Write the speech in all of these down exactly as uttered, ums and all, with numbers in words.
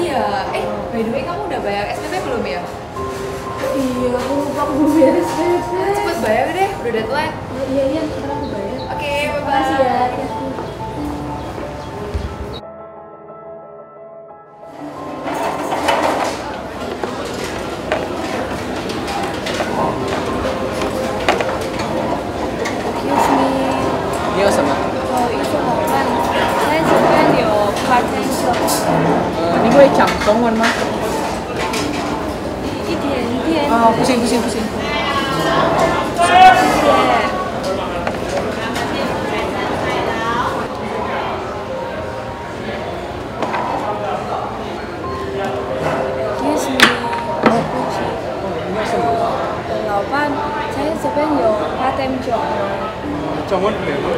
iya. Eh, by the way kamu udah bayar S P P belum ya? Iya, aku lupa aku belum bayar S P P. Cepet bayar deh, udah deadline. Oh, iya iya, ntar aku bayar. Oke, bye-bye. Makasih ya. Hati-hati. Excuse me. 你要什么？ 不好意思，老板，在这边有 part time job。 呃，你会讲中文吗？ 一点点。 啊，不行不行不行。 谢谢。Excuse me，对不起。 你要什么？ 老板，在这边有 part time job 吗？ 中文可以吗？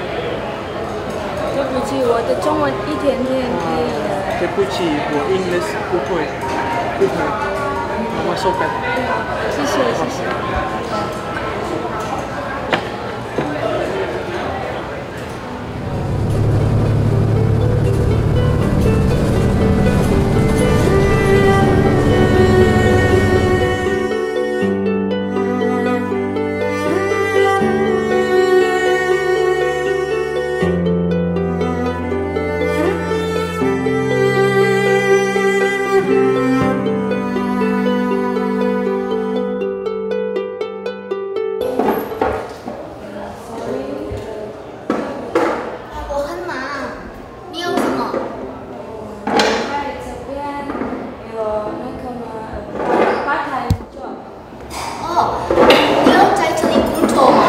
对不起，我的中文一点点可以的。 对不起，我 English 不会，不会。我收干。 谢谢谢谢。 我很忙，你要什么？ 在这边有那个嘛 part time job。 哦，你要在这里工作吗？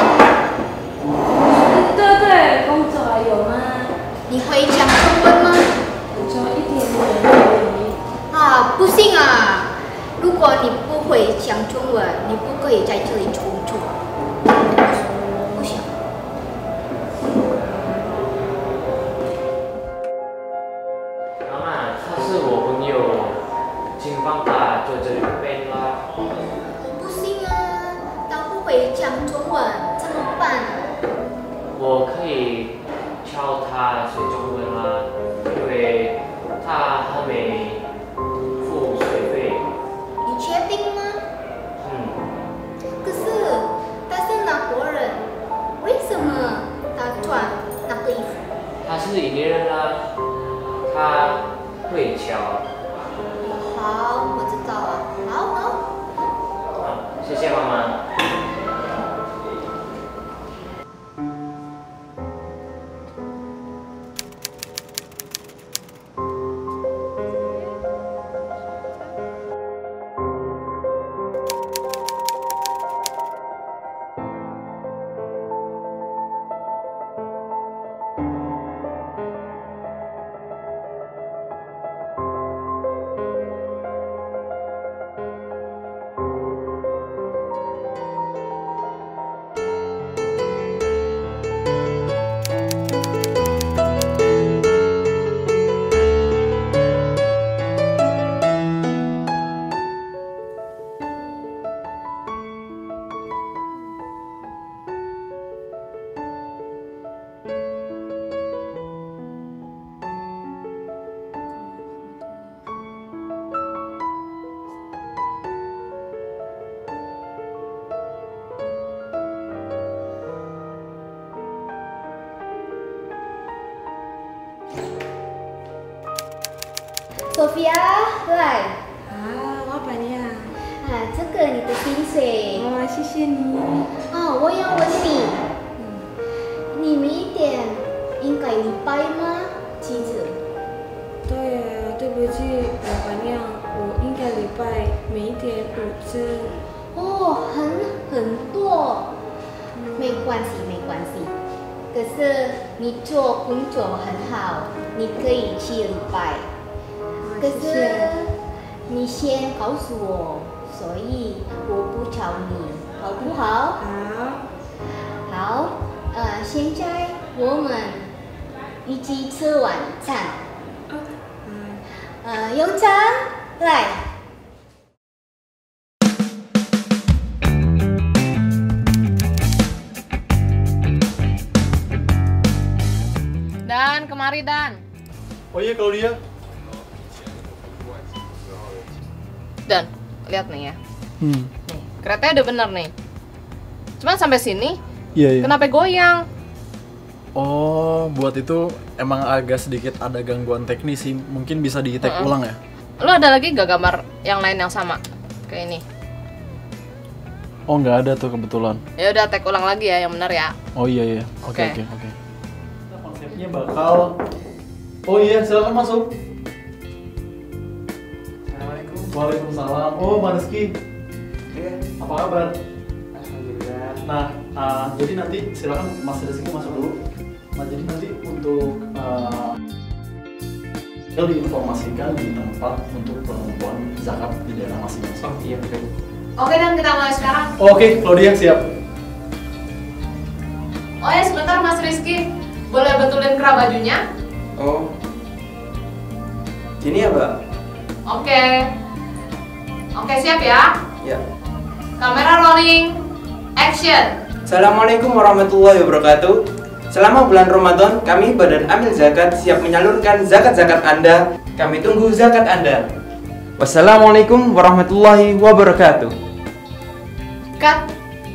对对，工作还有吗？ 你会讲中文吗？ 就一点点而已。 啊，不行啊！如果你不会讲中文，你不可以在这里工作。不行。 妈妈，他是我朋友，请帮他做这边啦。 我不行啊，他不会讲中文，怎么办？ 我可以教他学中文啦，因为他还没付学费。 你确定吗？ 嗯， 可是他是哪国人？为什么他穿那个衣服？ 他是印尼人啦，他会教。 好，我知道了。好好。 好，谢谢妈妈。 Sophia，来， 啊，老板娘。 啊，这个你的薪水。 哦，谢谢你。 哦，我要问你，你每一点应该礼拜吗？妻子。 对啊，对不起，老板娘，我应该礼拜每一天五次。 哦，很很多，没关系，没关系。可是你做工作很好，你可以去礼拜。可谢是谢。 你先告诉我，所以我不吵你，好不好？ 好。 好，呃，现在我们一起吃晚餐。 嗯。 呃，永昌，来。 Dan, kemari Dan. Oh iya Claudia. Dan lihat nih ya. Hmm. Nih, keretanya udah bener nih. Cuman sampai sini, Iya, iya. kenapa goyang? Oh, buat itu emang agak sedikit ada gangguan teknis sih. Mungkin bisa di take Mm-mm. ulang ya. Lu ada lagi gak gambar yang lain yang sama kayak ini? Oh, nggak ada tuh kebetulan. Ya udah take ulang lagi ya, yang benar ya. Oh iya iya. Oke Oke. oke oke. Konsepnya bakal. Oh iya, silakan masuk. Assalamualaikum. Waalaikumsalam. Oh, Mas Rizky. Iya. Apa kabar? Alhamdulillah. Nah, uh, jadi nanti silakan Mas Rizky masuk dulu. Nah, jadi nanti untuk uh, kita diinformasikan di tempat untuk penentuan zakat di daerah masing-masing. Oh iya betul. Oke, dan kita mulai sekarang. Oke, Claudia siap. Oh ya, sebentar Mas Rizky. Boleh betulin kerah bajunya? Oh. Gini ya, Mbak? Oke. Oke, siap ya? Ya. Kamera rolling. Action. Assalamualaikum warahmatullahi wabarakatuh. Selama bulan Ramadan, kami Badan Amil Zakat siap menyalurkan zakat-zakat Anda. Kami tunggu zakat Anda. Wassalamualaikum warahmatullahi wabarakatuh. Cut.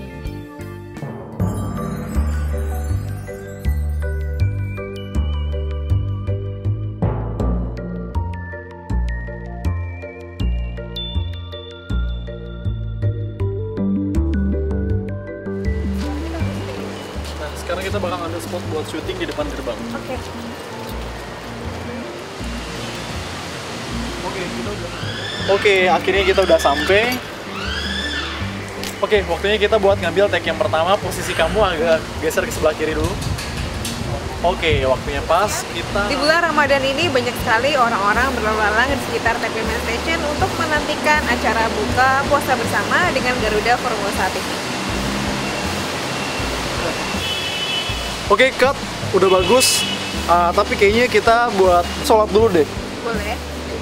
Nah, sekarang kita bakal ambil spot buat syuting di depan gerbang. Oke. Oke, kita udah. Oke, akhirnya kita udah sampai. Oke, waktunya kita buat ngambil take yang pertama. Posisi kamu agak geser ke sebelah kiri dulu. Oke, waktunya pas. Kita Di bulan Ramadan ini banyak sekali orang-orang berlalu lalang di sekitar T P Main Station untuk menantikan acara buka puasa bersama dengan Garuda Formosa T V. Oke, cut. Udah bagus. Ah, tapi kayaknya kita buat sholat dulu deh. Boleh?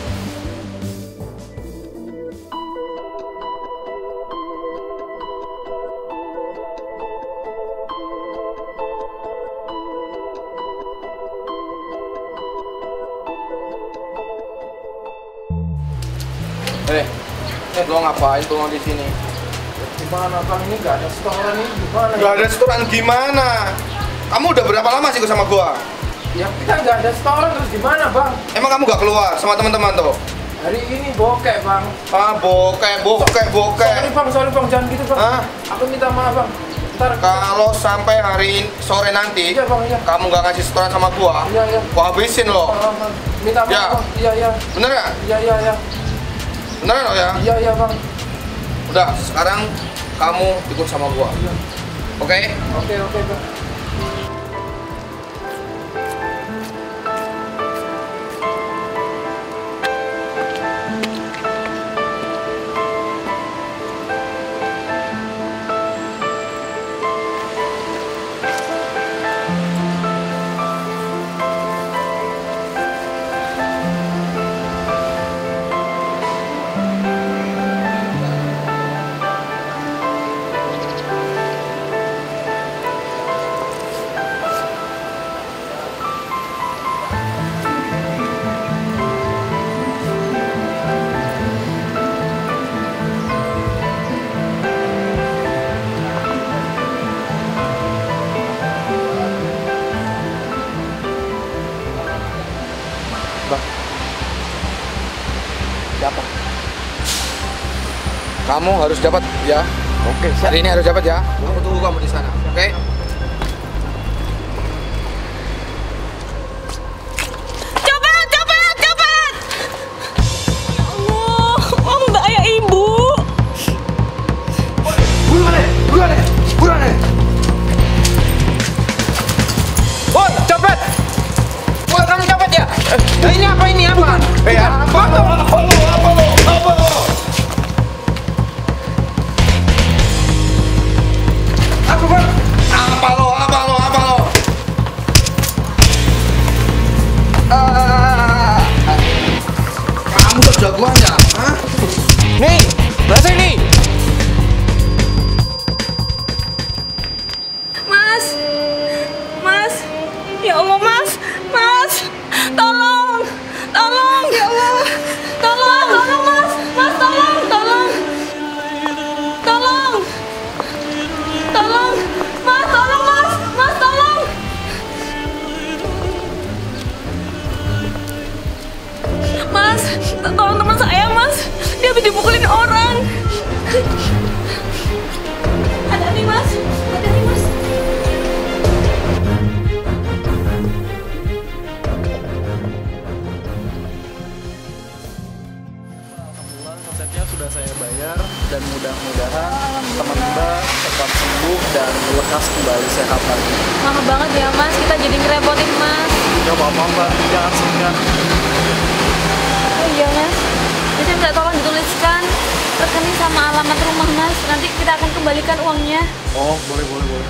Eh, eh lo ngapain tuh di sini? Gimana bang? Ini nggak ada setoran nih? Gimana? Nggak ada setoran gimana? Kamu udah berapa lama sih sama gua? Ya kita nggak ada setoran terus gimana bang? Emang kamu nggak keluar sama teman-teman tuh? Hari ini bokek bang. Ah bokek, bokek, bokek. Sorry bang, sorry bang, jangan gitu bang. Hah? Aku minta maaf bang. Ntar Kalau sampai hari in- sore nanti, Iya bang, iya. kamu nggak ngasih setoran sama gua, Iya, iya. gua habisin lo. Ah, bang. Minta maaf Ya. bang. Iya iya. Bener nggak? Iya iya iya. Bener lo ya? Iya iya bang. Udah, sekarang kamu ikut sama gua. Oke? Oke oke bang. Siapa? Kamu harus dapat ya. Oke, hari ini harus dapat ya. Aku tunggu kamu di sana. Oke? Copet, copet, copet! Allah, oh mbak ya ibu. Buruan deh, buruan deh, buruan deh. Woi, copet! Woi, kamu copet ya? Eh, ini apa ini apa? Eh, apa lo? Apa lo? Apa lo? Apa lo? Aku bang. Apa lo? Apa lo? Apa lo? Ah, Kamu tuh jagoannya, hah? nih, bahasa ini. Mas, mas, ya Allah mas, mas, tolong, tolong, ya Allah, tolong, tolong mas, mas tolong. Konsepnya sudah saya bayar dan mudah-mudahan teman Mbak cepat sembuh dan lekas kembali sehat lagi. Maaf banget ya Mas, kita jadi ngerepotin Mas. Gak apa-apa Mbak, jangan sungkan. Oh iya Mas, bisa minta tolong dituliskan rekening sama alamat rumah Mas. Nanti kita akan kembalikan uangnya. Oh, boleh, boleh, boleh.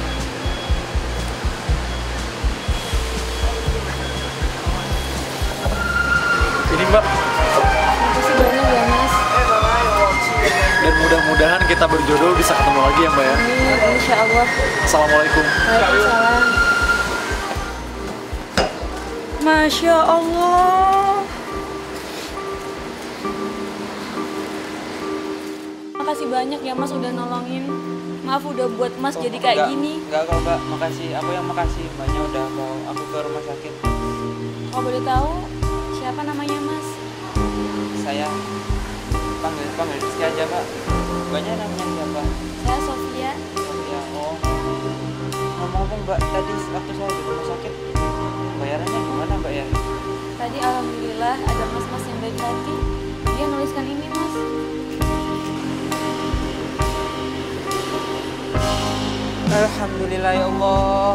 Ini Mbak. Makasih banyak ya Mas. Dan mudah-mudahan kita berjodoh bisa ketemu lagi ya Mbak ya. Amin, insya Allah. Assalamualaikum. Waalaikumsalam. Masya Allah. Makasih banyak ya Mas udah nolongin. Maaf udah buat Mas Oh, jadi kayak enggak, gini. Enggak kok Mbak, makasih. Aku yang makasih. Mbaknya udah bawa aku ke rumah sakit. Kalau boleh tahu siapa namanya Mas? Saya panggil panggil Rizky aja Pak. Mbaknya namanya siapa? Saya Sofia. Ya, oh. Ngomong-ngomong Mbak, tadi waktu saya di rumah sakit, bayarannya gimana Mbak ya? Tadi alhamdulillah ada mas-mas yang baik hati. Dia nuliskan ini Mas. Alhamdulillah ya Allah.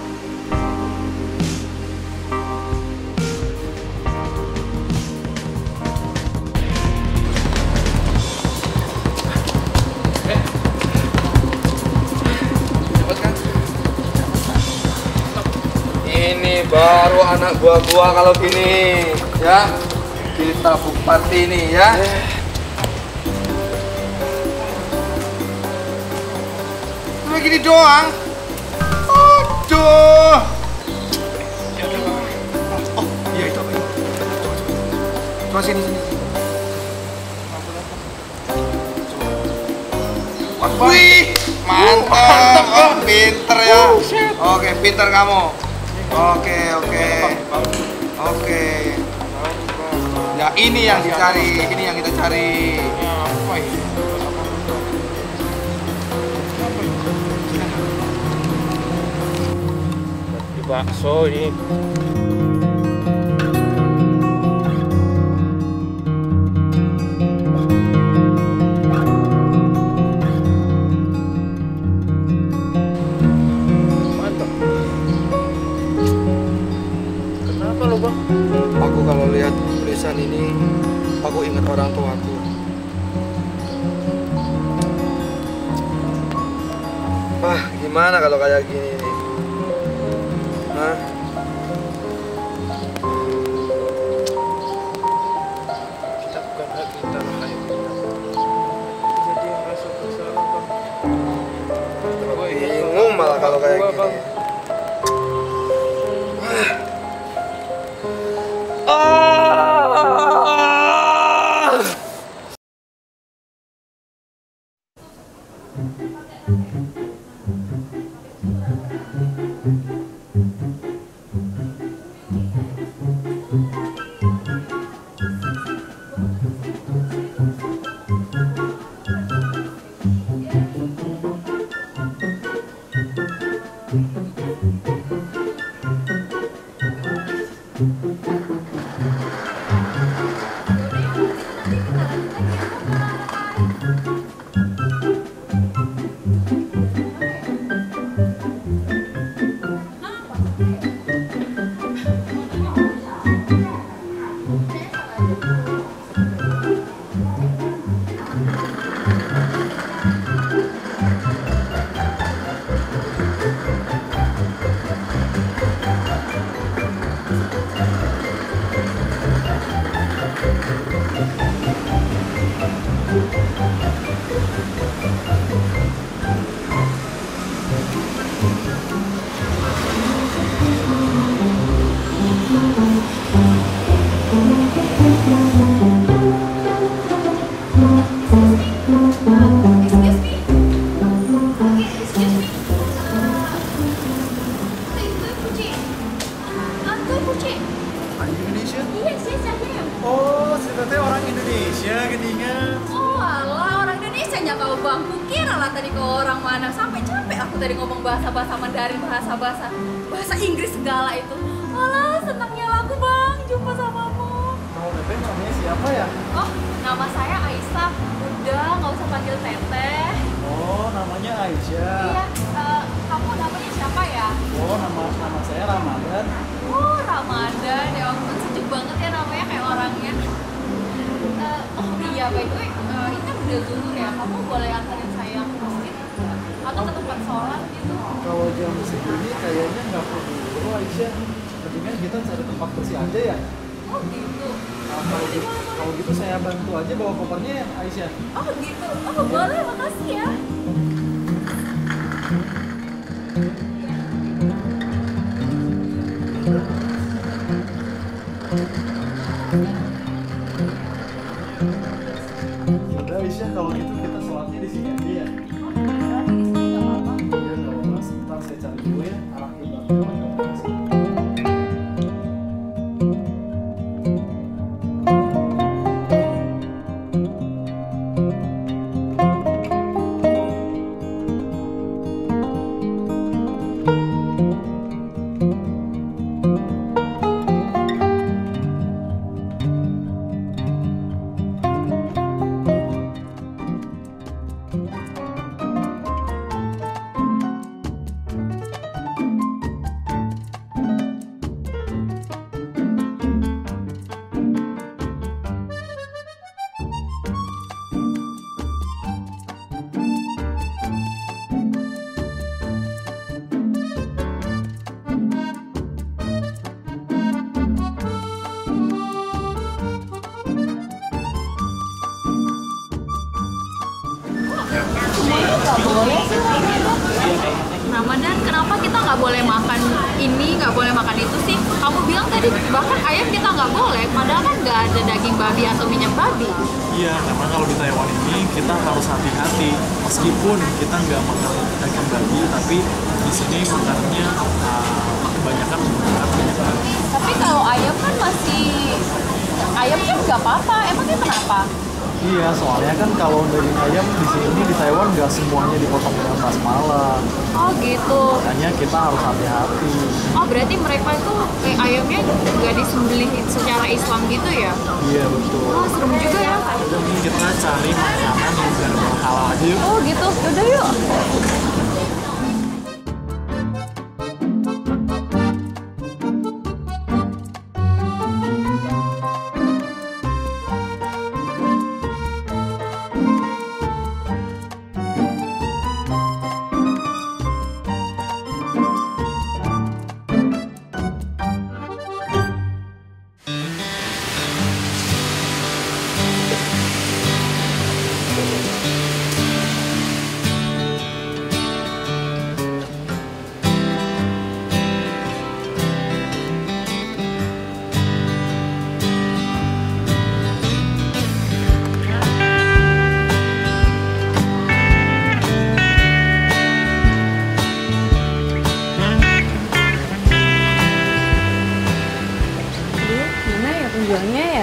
Ini baru anak gua-gua kalau gini, ya. Kita bukti ini ya. Cuma gini doang. Aduh. Oh, iya itu apa? Coba sini sini. Wih, mantap. Oh, pinter ya. Oke, pinter kamu. Oke, oke. Oke. Ya, ini yang dicari, ini yang kita cari. Apa ini? Di bakso ini. Mantap. Kenapa lo Bang? Aku kalau lihat tulisan ini, aku ingat orang tuaku. Wah, gimana kalau kayak gini nih? Hah? Kita bukan lagi tanah air kita. Jadi yang rasa bersalah Bang. Gua ingat Bingung malah kalau kayak gua, gini. Bang. Tadi ngomong bahasa-bahasa Mandarin, bahasa-bahasa bahasa Inggris segala itu. Walah, senangnya aku Bang jumpa samamu. Kamu Bebe namanya siapa ya? Oh, nama saya Aisyah. panggil Teteh. Oh, namanya Aisyah. Iya, eh, kamu namanya siapa ya? Oh, nama nama saya Ramadan. Oh, Ramadan. Ya ampun, sejuk banget ya namanya kayak orangnya. Eh, oh iya, by the way, eh, ini kan udah zuhur ya. Kamu boleh antarin saya ke masjid nggak? Atau ke tempat sholat gitu? Kalau jam segini kayaknya nggak perlu Aisyah. Mendingan kita cari tempat bersih aja ya. Oh gitu. Nah, kalau gitu, kalau gitu saya bantu aja bawa kopernya ya, Aisyah. Oh gitu. Oh boleh, makasih ya. Udah Aisyah, kalau gitu kita sholatnya di sini aja ya. Berarti di sini nggak apa-apa. Iya nggak apa-apa. Sebentar saya cari dulu ya arah kiblatnya. Ramadan, kenapa kita nggak boleh makan ini, nggak boleh makan itu sih? Kamu bilang tadi bahkan ayam kita nggak boleh, padahal kan nggak ada daging babi atau minyak babi. Iya, karena kalau di Taiwan ini kita harus hati-hati. Meskipun kita nggak makan daging babi, tapi di sini makannya uh, kebanyakan menggunakan minyak babi. Tapi kalau ayam kan masih, ayam kan nggak apa-apa, emangnya kenapa? Iya, soalnya kan kalau daging ayam di sini di Taiwan nggak semuanya dipotong dengan basmala. Oh gitu. Makanya kita harus hati-hati. Oh berarti mereka itu eh, ayamnya nggak disembelih secara Islam gitu ya? Iya betul. Oh serem juga ya. Jadi kita cari makanan yang benar-benar halal aja yuk. Oh gitu, yaudah yuk. Penjualnya ya?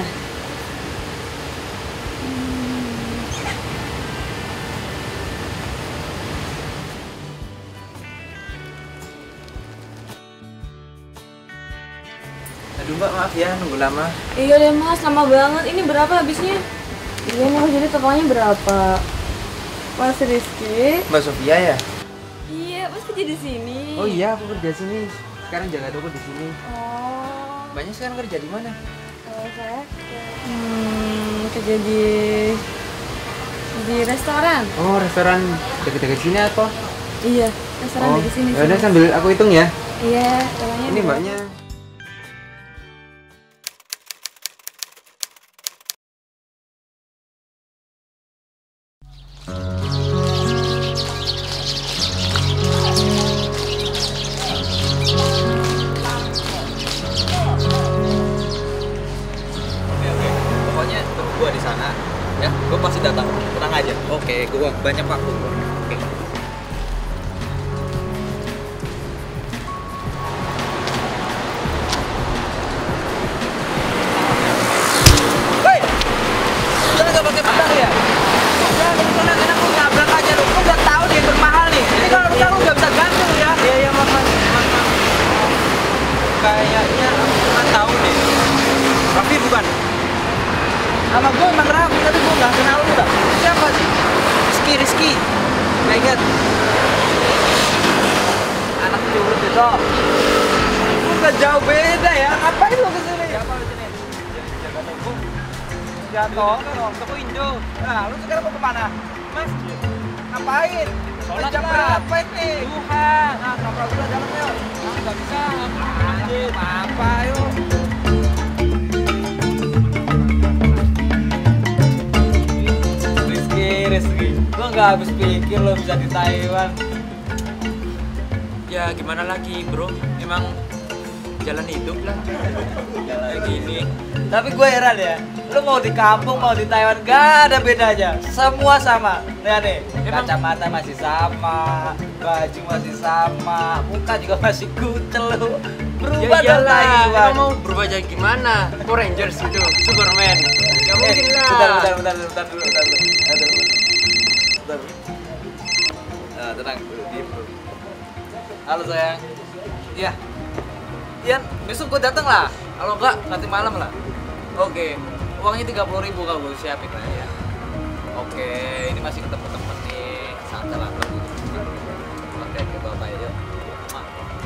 Aduh mbak, maaf ya nunggu lama. Iya deh mas, lama banget. Ini berapa habisnya? Iya nih mas, jadi totalnya berapa? Mas Rizky? Mbak Sofia ya? Iya, mas kerja di sini. Oh iya, aku kerja sini. Sekarang jaga toko di sini. Oh. Mbaknya sekarang kerja di mana? Kalau saya hmm, kerja di di restoran. Oh, restoran dekat-dekat sini atau? Iya, restoran Oh, di sini. ya udah sambil aku hitung ya. Iya, tolongnya. Ini mbaknya. Gua di sana ya, gua pasti datang, tenang aja. Oke, gua banyak waktu. Oke. Woi, jangan nggak pakai pedang ya? Ya, dari sana kan aku nabrak aja lu. Lu udah tahu dia bermahal nih. Ini kalau lu tahu nggak bisa gantung ya. Iya iya makan. Kayaknya aku nggak tahu deh. Raffi bukan? Nama gue emang Raffi, tapi gue nggak kenal lu dah. Siapa sih? lihat. Anak curut itu. Lu nggak jauh beda ya. Ngapain lu kesini? Siapa lu sini? Jaga toko. Jatuh kan dong, toko Indo. Nah, lu sekarang mau kemana? Mas, ngapain? Sholat jam berapa ini? Tuhan. Nah, ngobrol dulu jalan yuk. Nah, nggak bisa. Ah, apa yuk? Rizky, Rizky, lo nggak habis pikir lo bisa di Taiwan. Ya gimana lagi bro, emang jalan hidup lah kayak gini. Tapi gue heran ya, lo mau di kampung mau di Taiwan gak ada bedanya, semua sama. Lihat nih, kacamata masih sama, baju masih sama, muka juga masih kucel lo. Berubah Ya dong iyalah, Taiwan. emang mau berubah jadi gimana? Power Rangers itu, Superman. Gak mungkin Eh, lah. bentar, bentar, bentar, bentar dulu, bentar dulu. Bentar dulu. Bentar. Nah, tenang dulu, diem dulu. Halo sayang. Iya. Ian, besok gue datang lah. Kalau enggak, nanti malam lah. Oke, uangnya tiga puluh ribu kalau gue siapin lah ya. Oke, ini masih ketemu temen nih. Santai lah, belum gitu. Oke, ke bapak ya, yuk. Ma.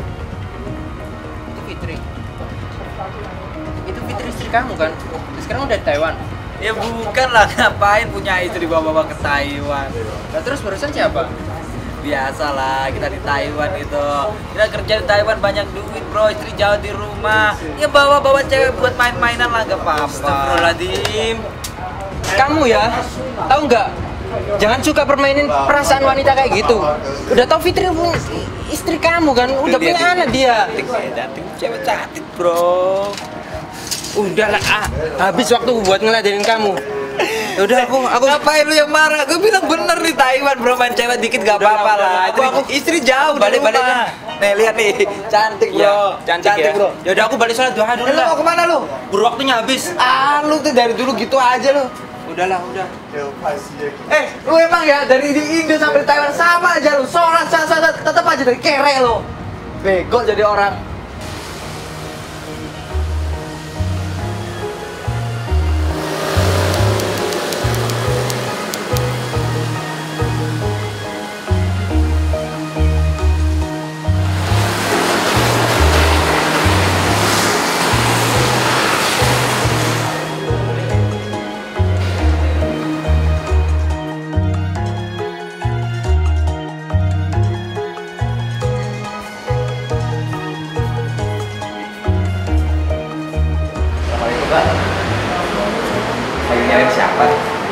Itu Fitri. Itu Fitri istri kamu kan? Sekarang udah di Taiwan. Ya bukan lah, ngapain punya istri bawa-bawa ke Taiwan. Nah terus barusan siapa? Biasalah, kita di Taiwan itu. Kita kerja di Taiwan banyak duit bro, istri jauh di rumah. Ya bawa-bawa cewek buat main-mainan lah, gak apa-apa. Astagfirullahaladzim. Kamu ya, tahu nggak? Jangan suka permainin perasaan wanita kayak gitu. Udah tau Fitri istri kamu kan, udah Dia- punya anak dia. Cantik, cantik, cewek cantik bro. Udahlah, ah, habis waktu buat ngeladenin kamu. Ya udah aku aku ngapain lu yang marah? Gue bilang bener nih Taiwan bro, main cewek dikit gak Udah, apa-apa udah, lah. aku- Istri, aku- istri jauh balik- dari balik rumah. Nih lihat nih, cantik bro. Iya, cantik, ya. bro. Ya udah aku balik sholat duha dulu Eh, lu lah. mau kemana lu? Buru waktunya habis. Ah lu tuh dari dulu gitu aja lu. Udahlah, udah. Eh, lu emang ya dari di Indo sampai di Taiwan sama aja lu. Sholat, sholat, sholat, tetap aja dari kere lu. Bego jadi orang. Mbak, lagi nyari siapa?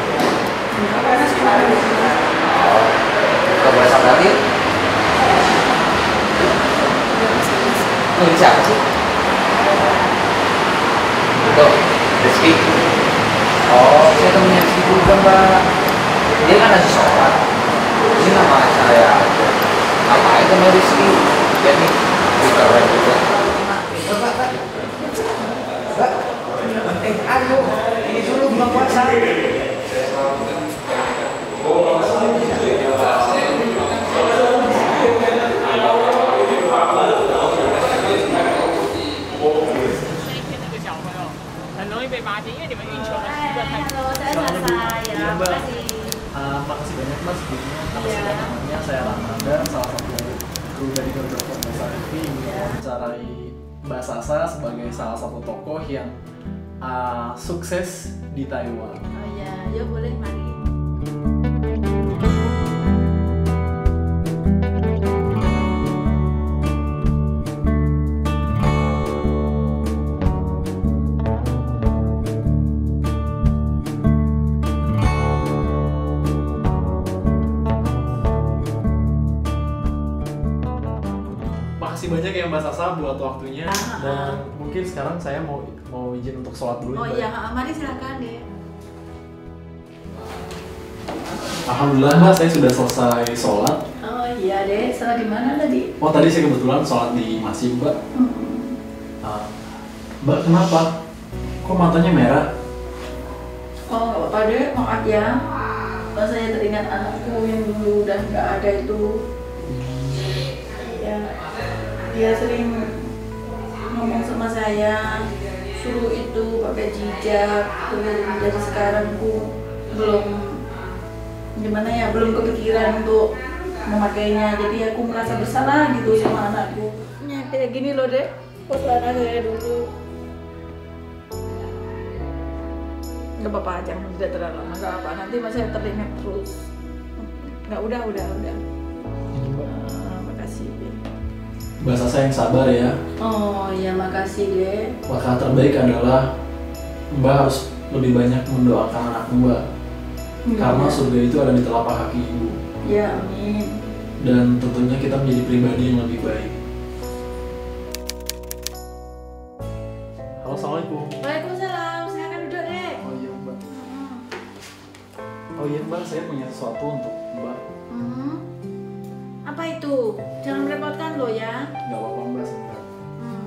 Oh, nggak boleh sampai lagi. Ini siapa sih? Itu, Rizky. Oh, saya temennya Rizky juga mbak. Dia kan lagi sholat. Ini nama saya. Ngapain sama Rizky? Jadi, ditaruh juga. Mbak, mbak. Mbak. Eh, ayo, ini dulu bulan puasa. Iya mbak, uh, makasih banyak mas sebelumnya. Nama saya namanya saya Ramadan, salah satu kru dari Garuda Formosa T V ingin mewawancarai Mbak Sasa sebagai salah satu tokoh yang uh, sukses di Taiwan. Oh iya, ya boleh mari. Makasih banyak ya Mbak Sasa buat waktunya, Ah, dan mungkin sekarang saya mau mau izin untuk sholat dulu. Oh Mbak. iya, ha, mari silakan deh. Alhamdulillah Mbak, saya sudah selesai sholat. Oh iya deh, salah di mana tadi? Oh tadi saya kebetulan sholat di masjid Mbak. Uh, Mbak kenapa? Kok matanya merah? Oh nggak apa-apa deh, maaf ya. Oh, saya teringat anakku yang dulu udah nggak ada itu. Ya, dia sering ngomong sama saya, suruh itu pakai jejak. Terus dari sekarang ku belum gimana ya, belum kepikiran untuk memakainya, jadi aku merasa bersalah gitu sama anakku. Ya kayak gini loh dek, foto anak saya dulu. Gak apa-apa, jangan tidak terlalu lama, gak apa, nanti saya teringat terus. Nggak, udah, udah, udah. Uh, makasih deh. Bahasa saya yang sabar ya. Oh ya, makasih deh. Langkah terbaik adalah Mbak harus lebih banyak mendoakan anak Mbak. Hmm, karena ya. Surga itu ada di telapak kaki Ibu. Ya, amin. Dan tentunya kita menjadi pribadi yang lebih baik. Halo, assalamualaikum. Waalaikumsalam. Silakan duduk deh. Oh iya Mbak. Oh iya Mbak, saya punya sesuatu untuk Mbak. Hmm. Apa itu? Jangan merepotkan lo ya. Gak apa-apa Mbak, sebentar. Hmm.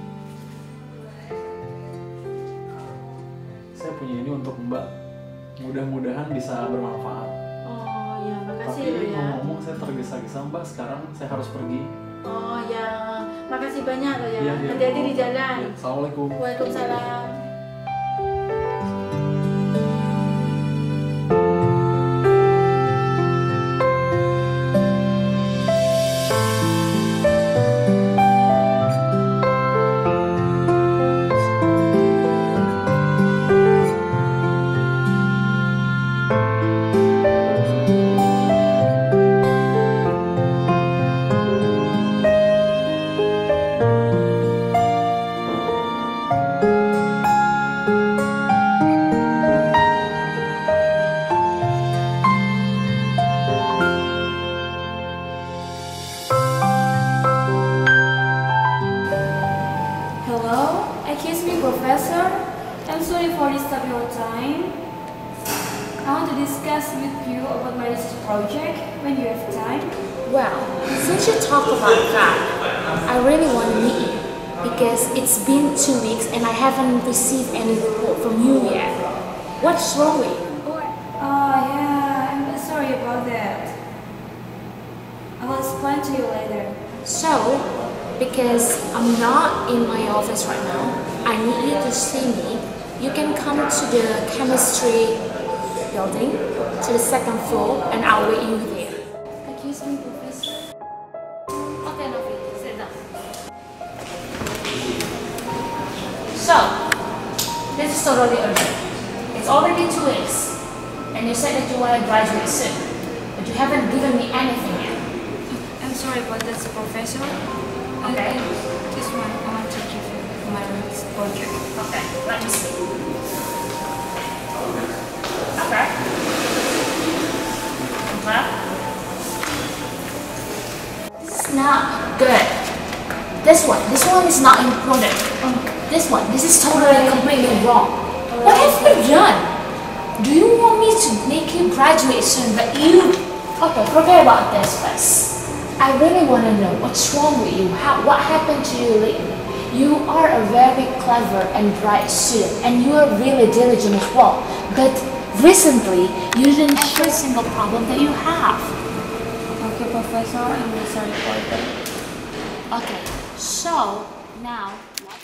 Saya punya ini untuk Mbak. Mudah-mudahan bisa bermanfaat. Oh ya, makasih Tapi lo ya. ngomong-ngomong saya tergesa-gesa Mbak, sekarang saya harus pergi. Oh ya, makasih banyak lo ya. Iya, iya. Hati-hati di jalan. Ya, assalamualaikum. Waalaikumsalam. Excuse me, Professor. I'm sorry for disturbing your time. I want to discuss with you about my research project when you have time. Well, since you talk about that, I really want to meet you because it's been two weeks and I haven't received any report from you yet. What's wrong with you? Oh yeah, I'm sorry about that. I will explain to you later. So, because I'm not in my office right now, I need you to see me. You can come to the chemistry building, to the second floor, and I'll wait you there. Excuse me, Professor. Okay, Novi, sit down. So, this is totally urgent. It's already two weeks, and you said that you want to graduate soon, but you haven't given me anything yet. I'm sorry about that, Professor. Okay. This one, I want to give you my project. Okay, let me see. Okay. Okay. This is not good. This one, this one is not important. This one, this is totally completely wrong. What have you done? Do you want me to make you graduate soon, but you... Okay, forget about this first. I really want to know what's wrong with you. How, what happened to you lately? You are a very clever and bright student, and you are really diligent as well. But recently, you didn't every single problem that you have. Okay, Professor, I'm really sorry for that. Okay, so now.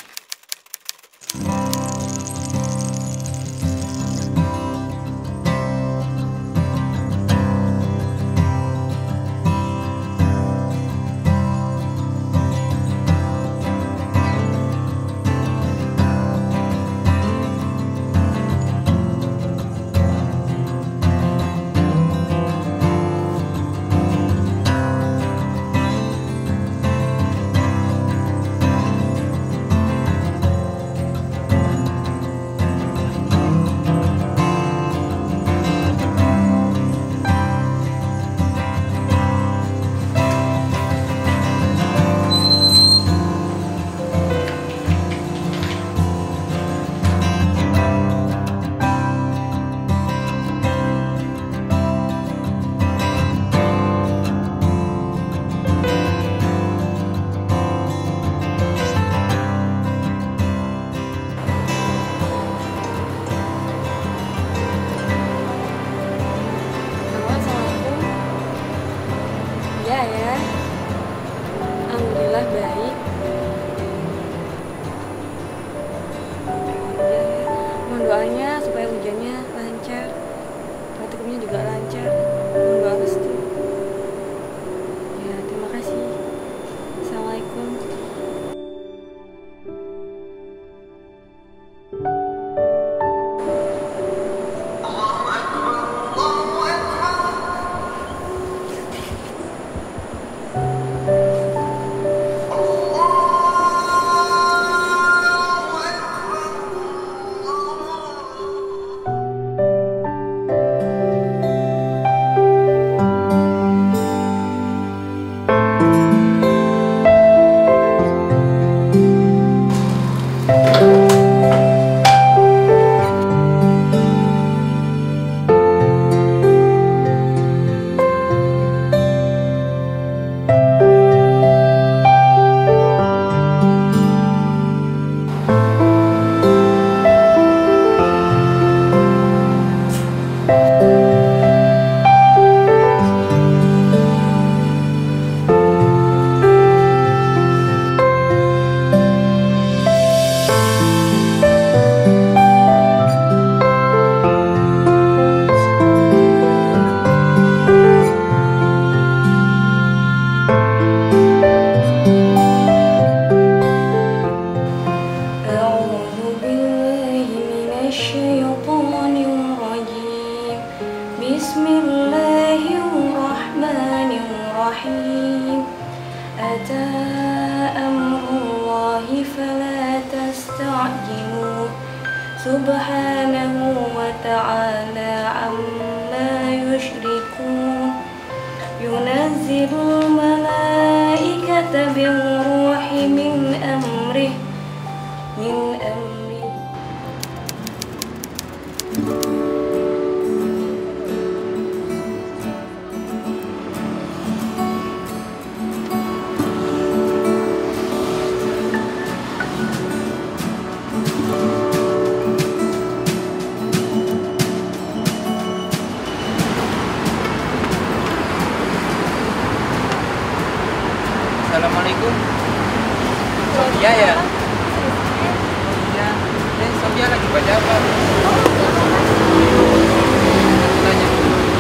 Ya ya, alhamdulillah baik. Ya, mohon doanya supaya hujannya lancar, praktikumnya juga lancar. Mohon doa restu. Bismillahirrahmanirrahim. Ata amrullahi fala tasta'jiluh. Subhanahu wa ta'ala amma yushrikun. Yunazzilul malaikata birruhi min amrih min amrih. Assalamualaikum. Sofia ya? Iya. Eh, Sofia lagi baca apa? Tanya.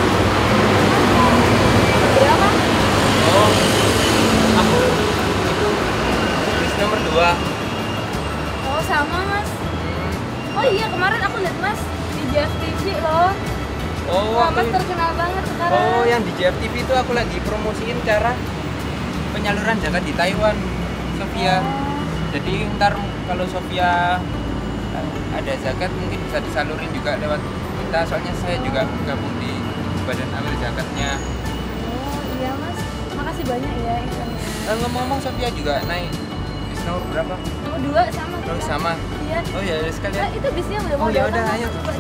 Berapa? Oh, aku itu list nomor dua. Oh sama mas. Oh iya kemarin aku lihat mas di J F T V loh. Oh, Wah, mas aku- terkenal banget sekarang. Oh, yang di J F T V itu aku lagi promosiin cara penyaluran zakat di Taiwan, Sofia. Jadi ntar kalau Sofia eh, ada zakat mungkin bisa disalurin juga lewat kita. Soalnya saya juga gabung di badan amil zakatnya. Oh iya mas. Makasih banyak ya iklannya. Eh, ngomong-ngomong Sofia juga naik bis nomor berapa? Nomor dua sama kita. Oh sama. Iya. Oh ya udah sekalian. Nah, itu bisnya udah Oh mau ya datang, udah Mas. ayo. Coba.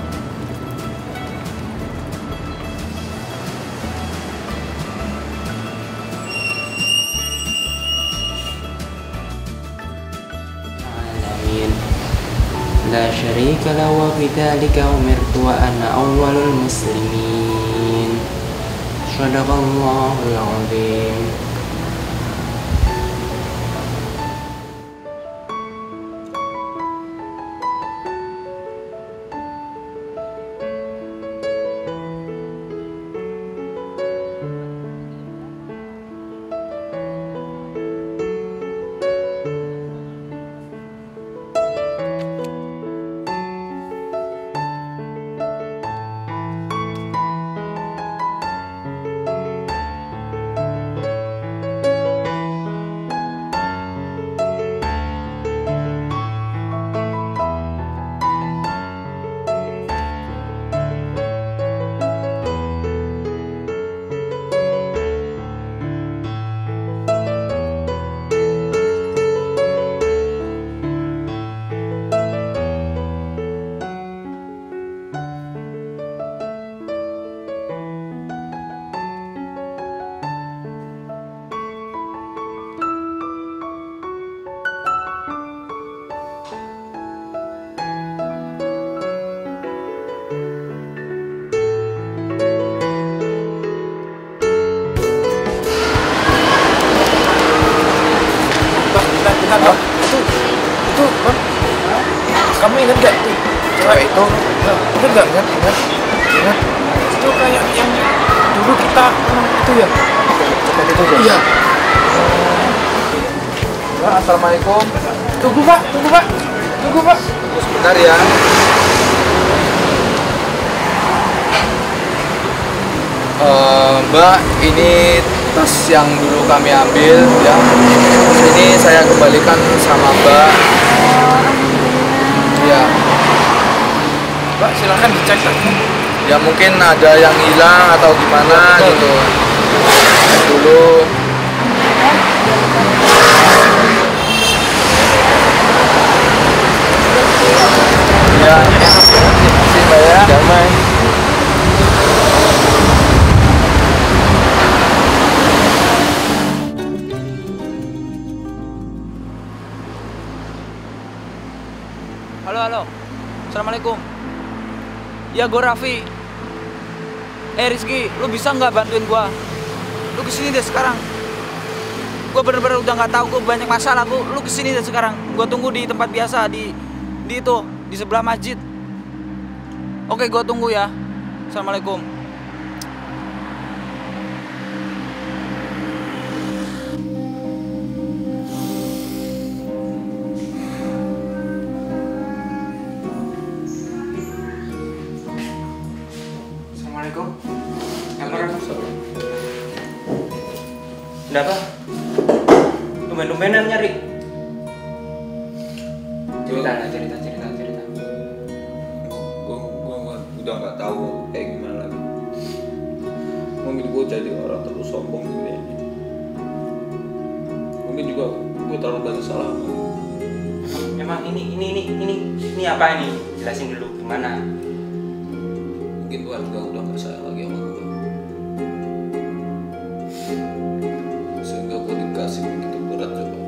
Alamin. La syarika lahu wa bidzalika umirtu wa ana awwalul muslimin. Shadaqallahul azim. Ingat Bang, itu itu Bang, kamu ingat gak tuh cewek itu? Ingat gak? Ingat, ingat, ingat. Itu kayak yang dulu kita itu ya? Copet itu ya? Iya. Mbak, assalamualaikum. Tunggu Pak, tunggu Pak, tunggu Pak. Sebentar ya. Eh, Mbak, ini tas yang dulu kami ambil ya. Ini saya kembalikan sama Mbak. Ya. Mbak, silakan dicek lagi. Ya mungkin ada yang hilang atau gimana gitu. Dulu. Ya, terima kasih Mbak ya. Damai. Halo, halo. Assalamualaikum. Ya, gue Raffi. Eh, Rizky, lu bisa nggak bantuin gue? Lu kesini deh sekarang. Gue bener-bener udah nggak tahu, gue banyak masalah. Gue, lu kesini deh sekarang. Gue tunggu di tempat biasa, di di itu, di sebelah masjid. Oke, gue tunggu ya. Assalamualaikum. Assalamualaikum. Ngapain kamu? Udah apa? Tumben-tumbenan nyari. Cerita, cerita, cerita, cerita. Gue gue udah nggak tahu kayak gimana lagi. Mungkin gue jadi orang terlalu sombong gini. Mungkin juga gue terlalu banyak salah. Emang ini ini ini ini ini apa ini? Jelasin dulu gimana? Mungkin Tuhan juga udah nggak sayang lagi sama gue. Sehingga gue dikasih begitu berat coba.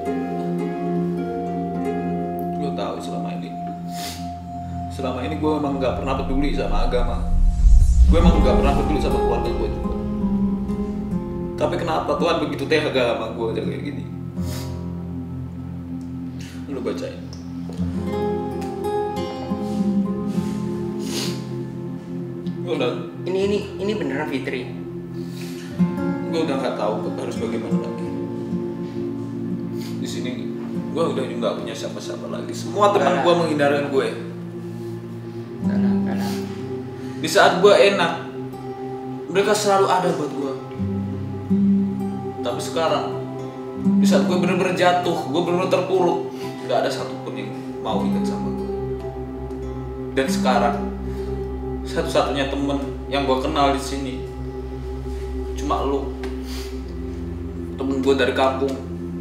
Gue tahu selama ini, selama ini gue emang nggak pernah peduli sama agama. Gue emang nggak pernah peduli sama keluarga gue juga. Tapi kenapa Tuhan begitu tega sama gue kayak gini? Lu bacain. Udah. Ini ini ini beneran Fitri. Gue udah nggak tahu harus bagaimana lagi. Di sini gue udah nggak punya siapa-siapa lagi. Semua teman gue menghindarkan gue. Karena karena di saat gue enak, mereka selalu ada buat gue. Tapi sekarang, di saat gue bener-bener jatuh, gue bener-bener terpuruk, nggak ada satupun yang mau ikut sama gue. Dan sekarang, satu-satunya temen yang gue kenal di sini cuma lu, temen gue dari kampung,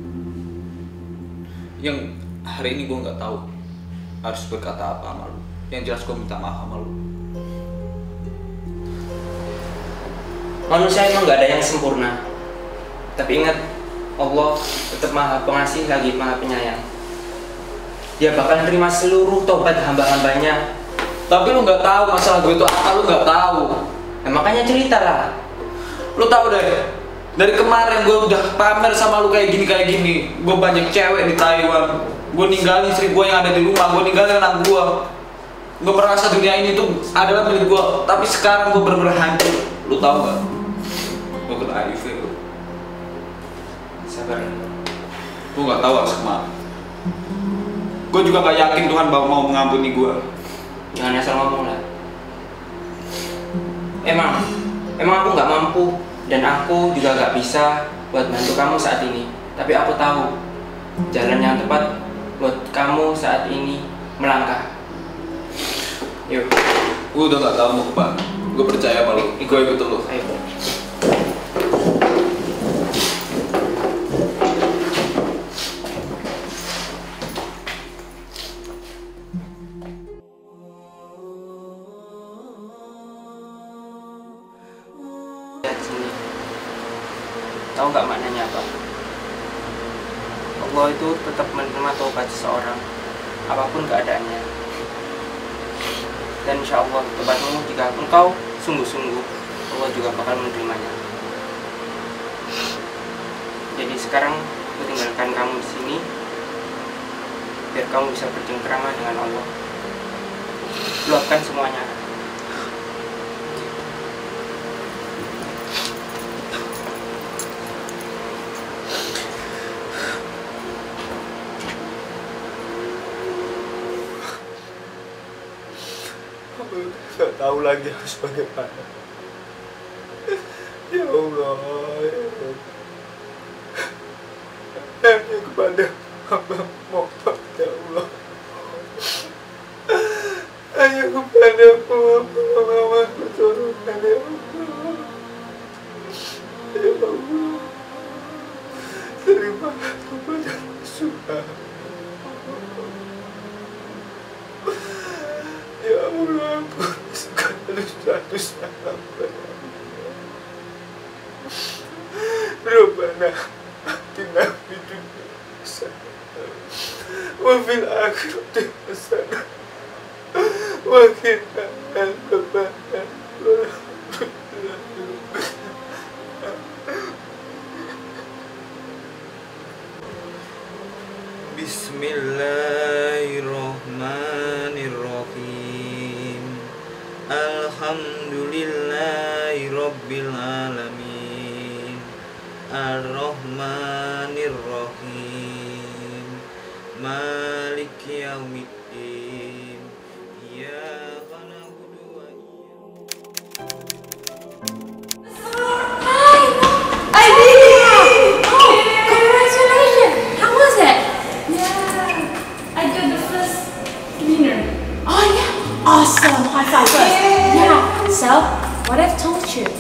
yang hari ini gue nggak tahu harus berkata apa sama lu. Yang jelas gue minta maaf sama lu. manusia emang nggak ada yang sempurna. Tapi ingat, Allah tetap Maha Pengasih lagi Maha Penyayang. Dia bakal nerima seluruh tobat hamba-hambanya. Tapi lu nggak tahu masalah gue itu apa, lu nggak tahu. Nah, makanya cerita lah. Lu tahu deh, dari kemarin gue udah pamer sama lu kayak gini kayak gini. Gue banyak cewek di Taiwan. Gue ninggalin istri gue yang ada di rumah. Gue ninggalin anak gue. Gue merasa dunia ini tuh adalah milik gue. Tapi sekarang gue bener-bener hancur. Lu tahu nggak? Gue kena H I V. Sabar. Gue nggak tahu harus kemana. Gue juga nggak yakin Tuhan mau mengampuni gue. Jangan asal ngomong lah. Emang, emang aku nggak mampu dan aku juga nggak bisa buat bantu kamu saat ini. Tapi aku tahu jalan yang tepat buat kamu saat ini melangkah. Yuk. Gue udah nggak tahu mau kemana. Gue percaya sama lu. Gue ikut lu. Ayo. Tahu nggak maknanya apa? Allah itu tetap menerima taubat seseorang apapun keadaannya. Dan insya Allah taubatmu jika engkau sungguh-sungguh, Allah juga bakal menerimanya. Jadi sekarang aku tinggalkan kamu di sini biar kamu bisa bercengkrama dengan Allah. Luapkan semuanya. Gak tahu lagi harus bagaimana. Ya Allah, ya Allah. Hanya kepada hamba mohon, ya Allah. Hanya kepada hamba keturunan, ya Allah. Ya Allah, terima kepada Tuhan. Ya Allah, ampun segala dosa-dosa hamba. Rabbana atina fid dunya hasanah wa fil akhirati hasanah wa qina adzabannar. Bismillahirrahmanirrahim. Alhamdulillahi rabbil alamin. Ar-Rahmanir-Rahim. Maliki yaumiddin. Iyyaka na'budu wa iyyaka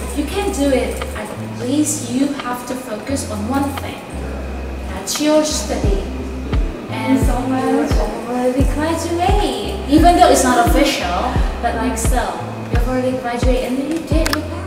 if you can't do it, at least you have to focus on one thing. That's your study. And so much. You've already graduated. Even though it's not official, but like still, you've already graduated and you did your